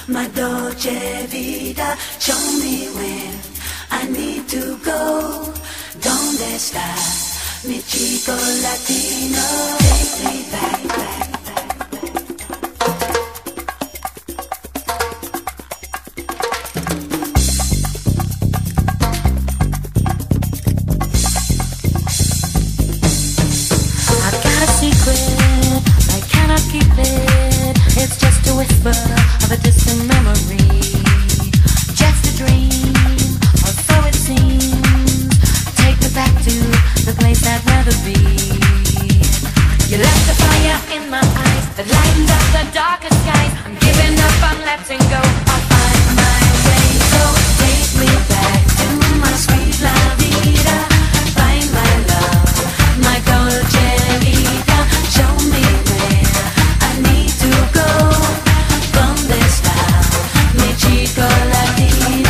my dolce vita. Show me where I need to go. Donde está mi chico latino? Take me back. I've got a secret, I cannot keep it. It's just a whisper of a distant memory. Just a dream, or so it seems. Take me back to the place I'd rather be. You left the fire in my eyes that lightens up the darkest skies. I'm giving up, I'm letting go. I'll find my way. So take me back to my sweet la vida. Find my love, my dolce vita. Show me where I need to go. Donde está mi chico latino?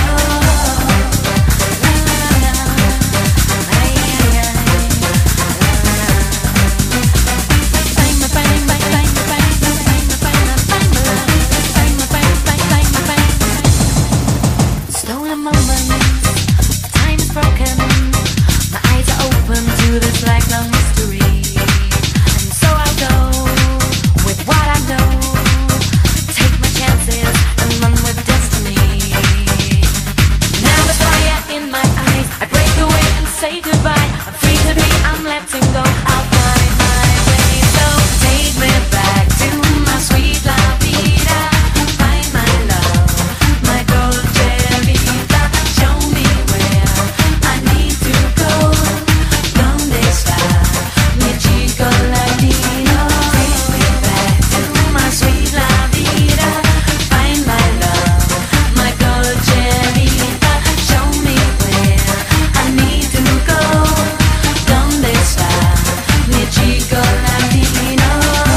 Stolen moments, time is broken. My eyes are open to this lifelong mystery. And so I'll go with what I know. Take my chances and run with destiny. Now there's fire in my eyes. I break away and say goodbye. I'm free to be, I'm letting go. I'll find my way. So take me back to my sweet la vida. Find my love, my dolce vita. Show me where I need to go. Donde está mi chico latino? Take me back to my sweet la vida. Find my love, my dolce vita. Show me where I need to go. Donde está mi chico latino?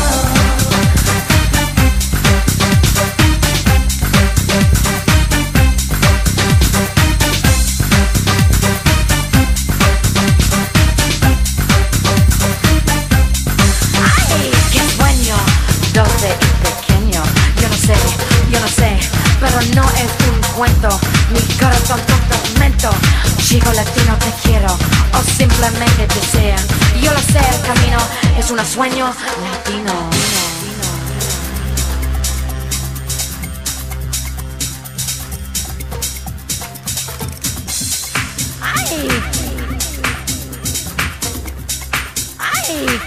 Ay, qué sueño, dulce y pequeño. Yo no sé, pero no es un cuento. Mi corazón tu tormento. Chico latino te quiero, o simplemente desean. Yo lo sé, el camino es un sueño latino. Ay, ay.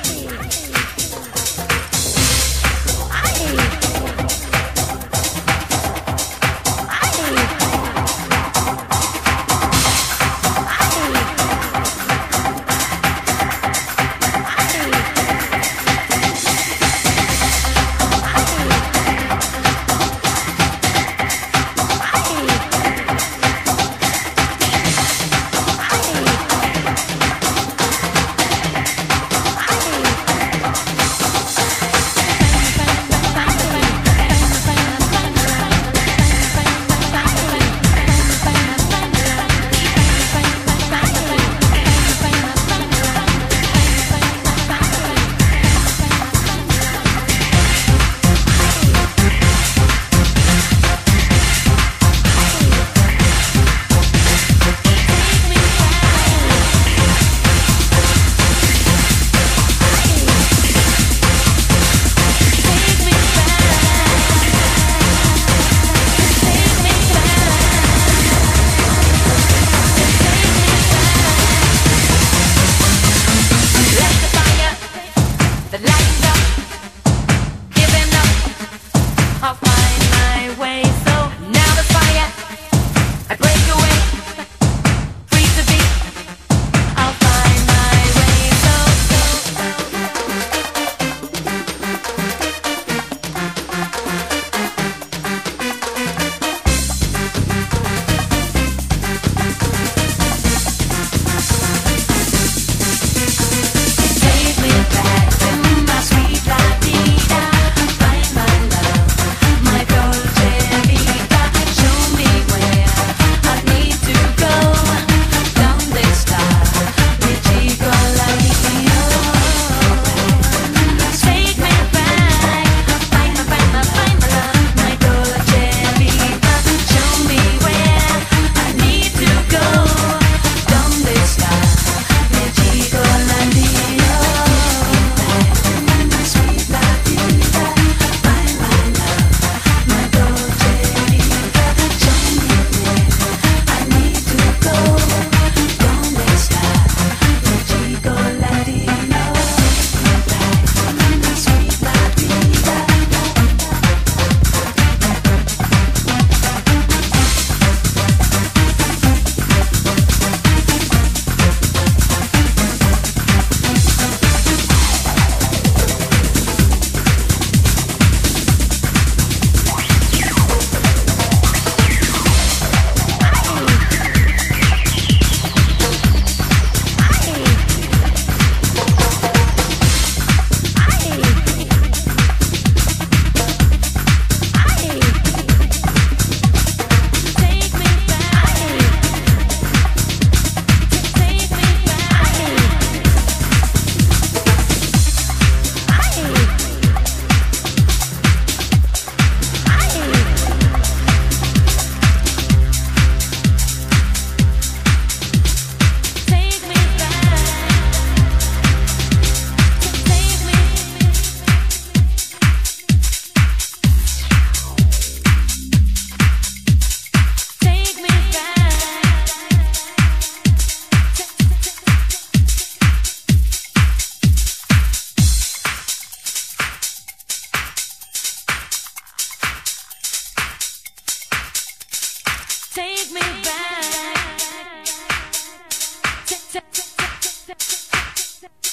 Take me back.